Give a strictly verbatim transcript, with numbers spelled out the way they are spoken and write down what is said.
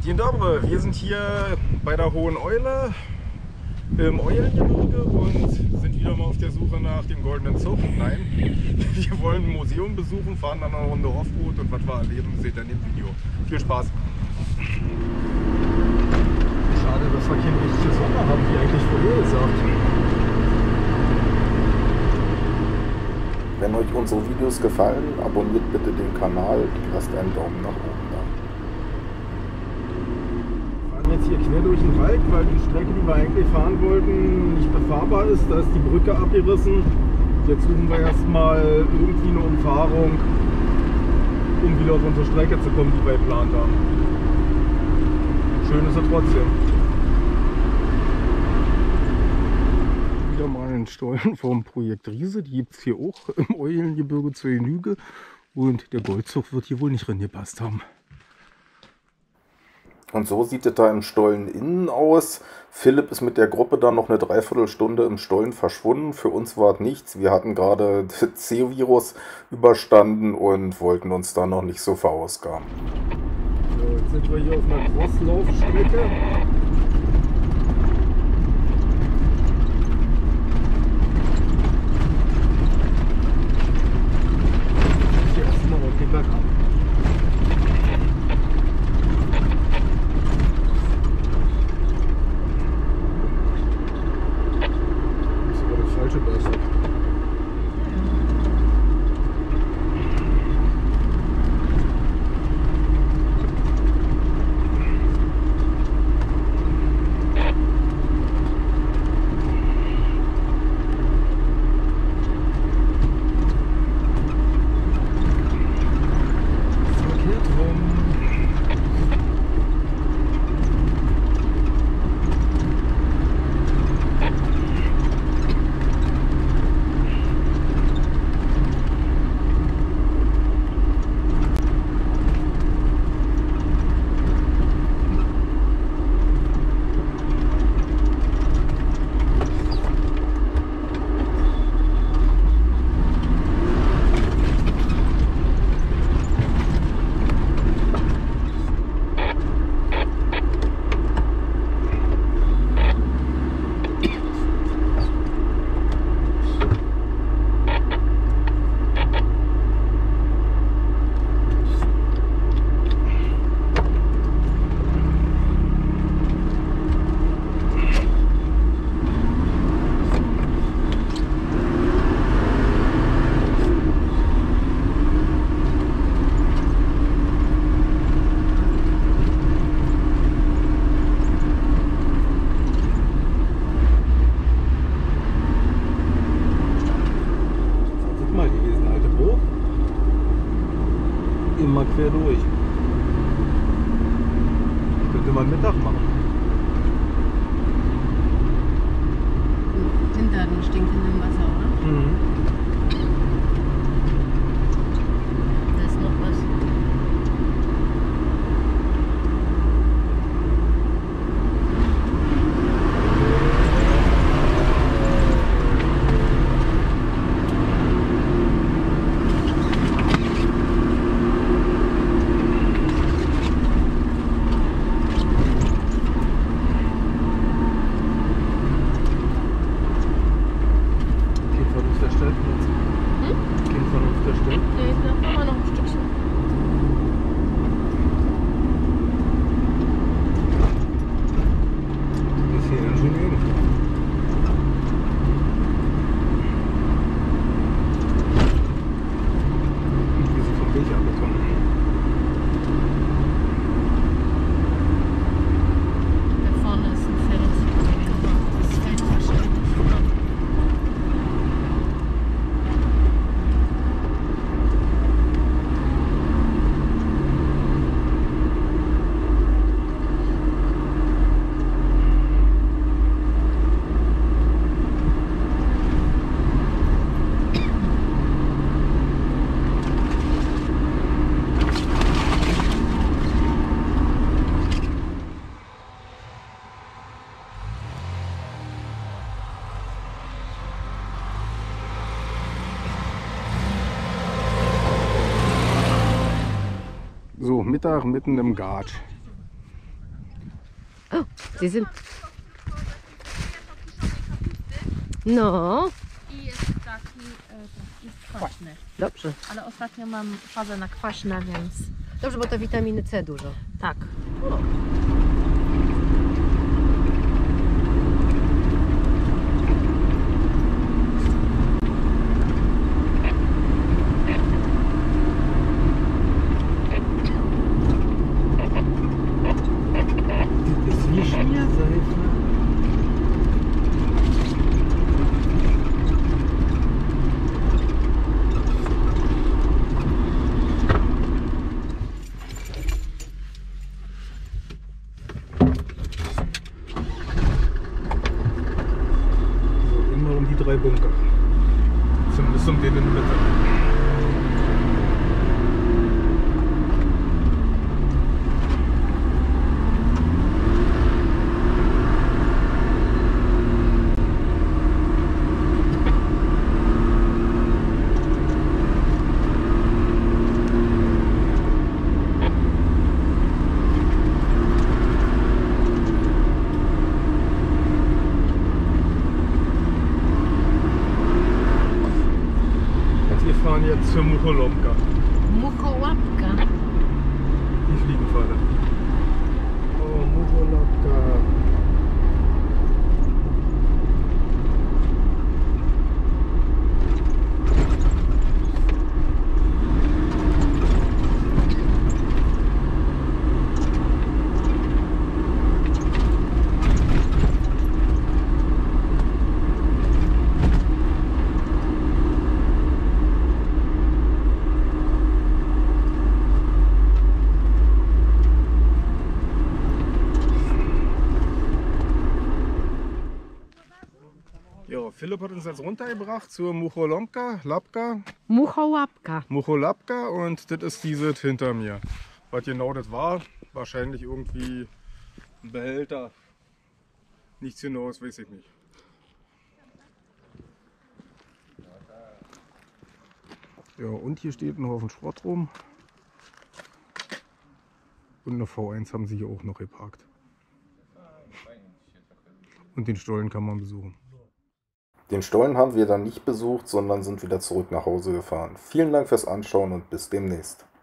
Dzień dobry, wir sind hier bei der Hohen Eule im Eulengebirge und sind wieder mal auf der Suche nach dem goldenen Zug. Nein, wir wollen ein Museum besuchen, fahren dann eine Runde Offroad und was wir erleben, seht ihr in dem Video. Viel Spaß! Schade, dass wir kein richtiges Wetter haben, wie eigentlich vorher gesagt. Wenn euch unsere Videos gefallen, abonniert bitte den Kanal und lasst einen Daumen nach oben da. Wir fahren jetzt hier quer durch den Wald, weil die Strecke, die wir eigentlich fahren wollten, nicht befahrbar ist. Da ist die Brücke abgerissen. Jetzt suchen wir erstmal irgendwie eine Umfahrung, um wieder auf unsere Strecke zu kommen, die wir geplant haben. Schön ist er trotzdem. Wieder mal ein Stollen vom Projekt Riese. Die gibt es hier auch im Eulengebirge zur Genüge. Und der Goldzug wird hier wohl nicht reingepasst haben. Und so sieht es da im Stollen innen aus. Philipp ist mit der Gruppe dann noch eine Dreiviertelstunde im Stollen verschwunden. Für uns war es nichts. Wir hatten gerade das C-Virus überstanden und wollten uns da noch nicht so verausgaben. So, jetzt sind wir hier auf einer Crosslaufstrecke. Hier ist mal ordentlich bergab. Das ist aber das falsche Beste. Immer quer durch. Könnte man Mittag machen. Hinter dem stinkenden Wasser, oder? Mhm. Da ist noch was. So, Mittag mitten im Gat. O, Sie sind... No, I jest taki, e, jest kwaśny. dobrze. Ale ostatnio mam fazę na kwaśne, więc Dobrze, bo to witaminy C dużo. tak. Ist Wischnia-Seife. So, immer um die drei Bunker. Zumindest um den in der Mitte. Wir fahren jetzt zur Mucholomka, Muchołapka. die Fliegenfalle. Oh, Mucholomka. Ja, Philipp hat uns jetzt runtergebracht zur Mucholomka, Lapka, Muchołapka. Mucholapka und das ist dieses hinter mir. Was genau das war, wahrscheinlich irgendwie ein Behälter. Nichts Genaues weiß ich nicht. Ja, und hier steht ein Haufen Schrott rum. Und eine V eins haben sie hier auch noch geparkt. Und den Stollen kann man besuchen. Den Stollen haben wir dann nicht besucht, sondern sind wieder zurück nach Hause gefahren. Vielen Dank fürs Anschauen und bis demnächst.